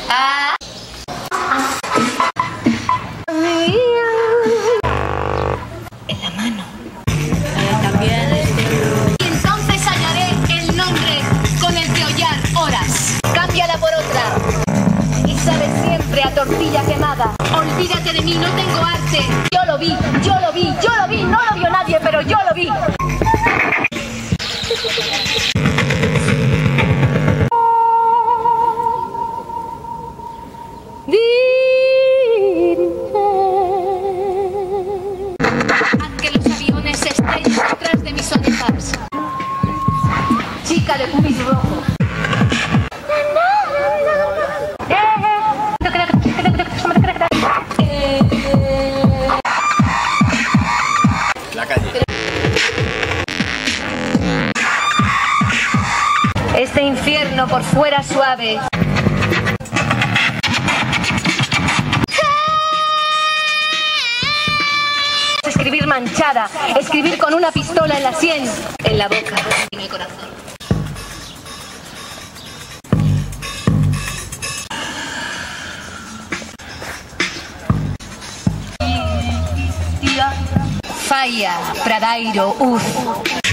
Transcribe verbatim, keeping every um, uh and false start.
Ah. En la mano. Eh, también este... Y entonces hallaré el nombre con el que hollar horas. Cámbiala por otra. Y sabe siempre a tortilla quemada. Olvídate de mí, no tengo arte. Yo lo vi, yo lo vi, yo lo vi. No lo vio nadie, pero yo lo vi. Haz que los aviones se estrellen detrás de mis orejas. Chica de pubis rojo. La calle. Este infierno por fuera suave. Escribir manchada, escribir con una pistola en la sien, en la boca, en el corazón. Falla, Pradairo, Uz.